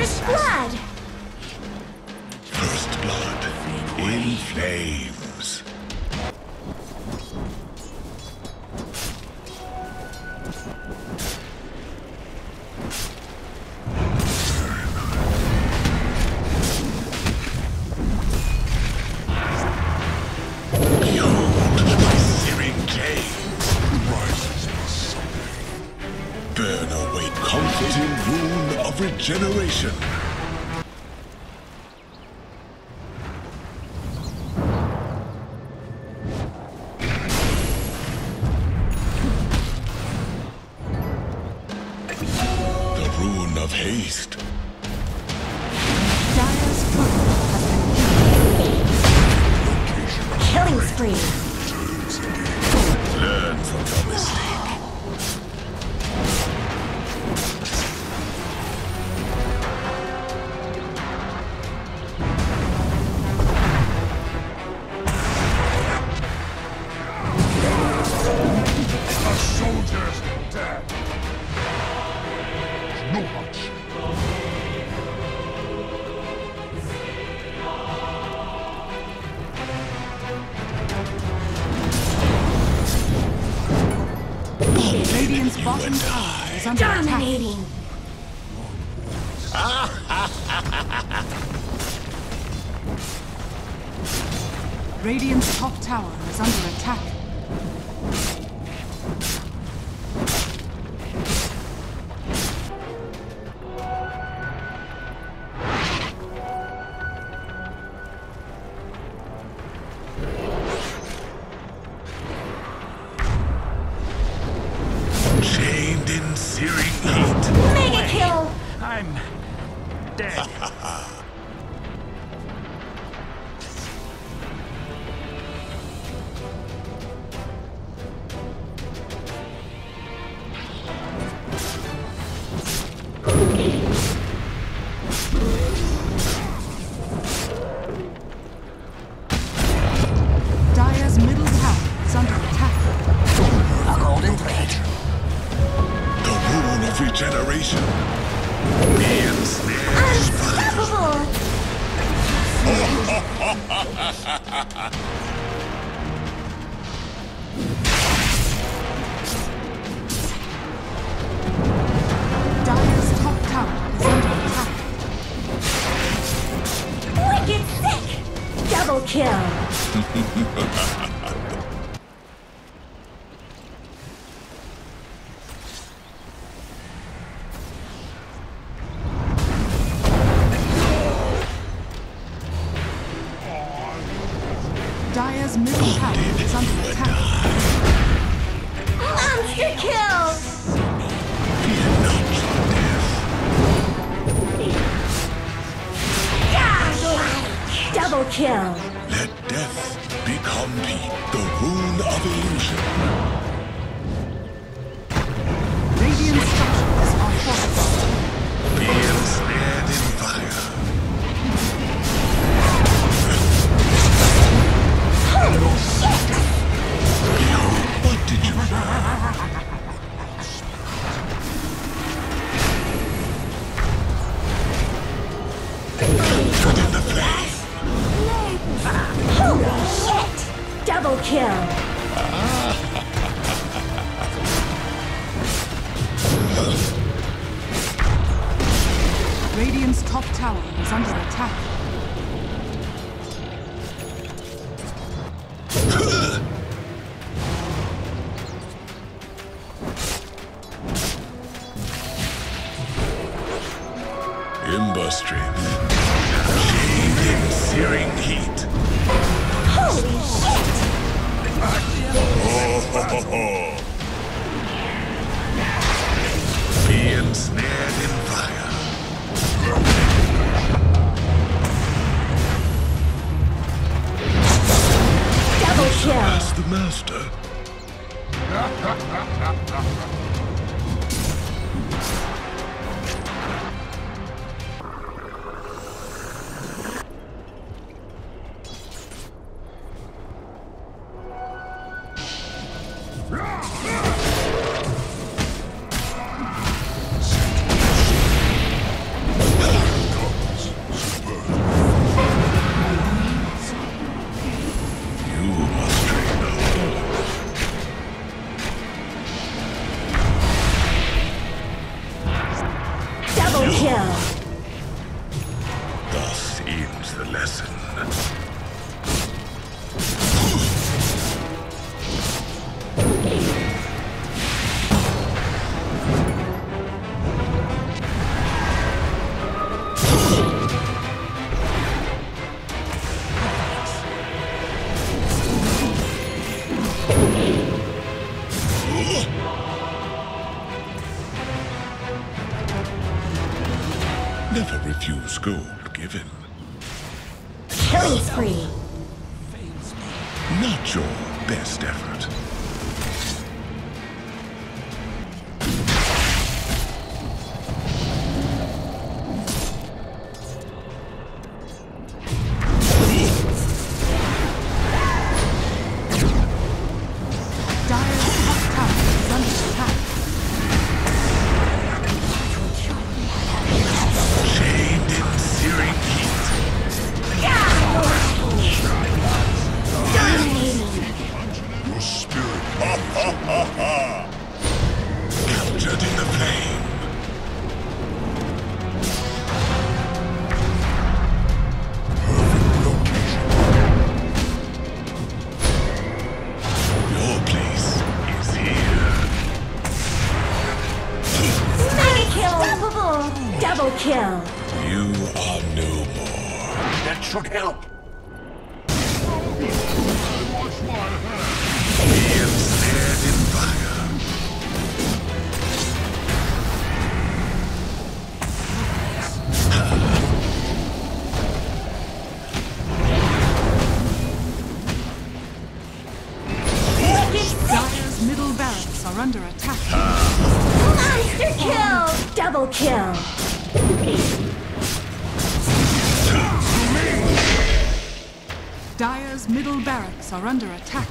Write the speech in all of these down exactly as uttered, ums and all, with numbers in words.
First blood! First blood in flames. Behold my searing gaze. Rises my soul. Burn away comforting rune of regeneration. The rune of haste. Dire's turret has been killing spree. Learn from your mistake. A soldier's dead. No much. Radiant's bottom and tower I. is under attack. Dominating! Radiant's top tower is under attack. Chained in searing heat. Mega kill! I'm dead. Dire's middle tower is under attack. A golden thread. The rune of regeneration. Be ensnared. Unstoppable! Dire's top tower is under attack. Wicked sick! Double kill! Dire's middle tower is under attack. Monster kill! Fear not your death. Godlike! Double kill! Let death become me. The rune of illusion. Radiant structures are fortified. Be ensnared in fire. Holy shit! Behold, what did you learn? Put in the flame. Holy shit! Double kill! Radiant's top tower is under attack. Ember strength. Chained in searing heat. Holy shit! Oh, ho, ho, ho. Be ensnared in fire. Double kill! As the master. lesson. Never refuse gold given. Killing spree. Not your best effort. Dire's top tower is under attack. Chained in searing heat. Your spirit Captured in the flame. Your place is here. Mega kill. Double, double kill. You are no more. That should help. Be ensnared in fire. Dire's middle barracks are under attack. Monster kill. Double kill. Dire's middle barracks are under attack.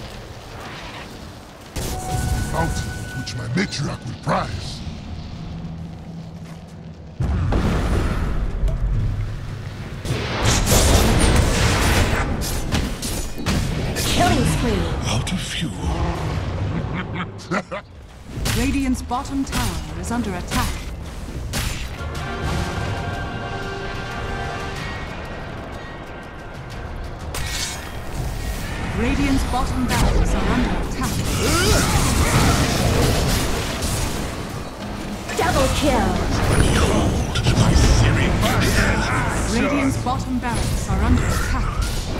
fountain which my matriarch will prize. Killing spree. Out of fuel. Radiant's bottom tower is under attack. Radiant's bottom barracks are under attack. Double kill. Behold my searing head. Radiant's bottom barracks are under attack.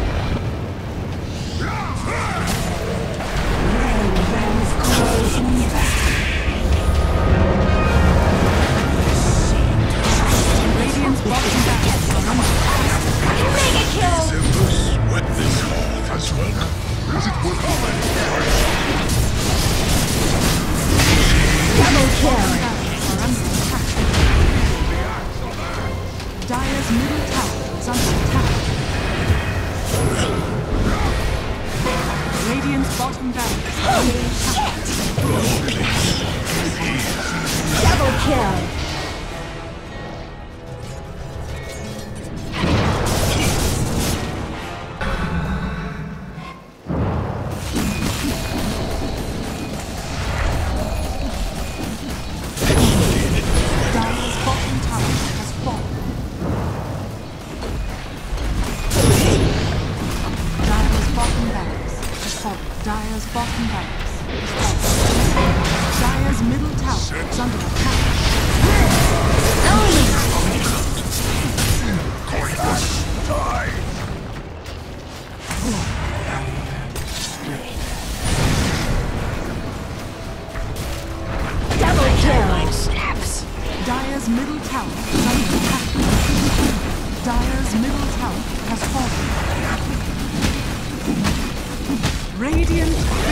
Radiant's bottom barracks are under attack. Mega kill. Ever sweat this hard as well? Is it worth it? Double kill. Barracks are under attack. Dire's middle tower is under attack. Radiant's bottom barracks are under attack. Your place is here. Double kill. Dire's bottom tower has fallen. Dire's bottom barracks has fallen. Dire's bottom barracks has fallen. Dire's middle tower is under attack. Double kill. Dire's middle tower is under attack. Dire's middle tower has fallen. Radiant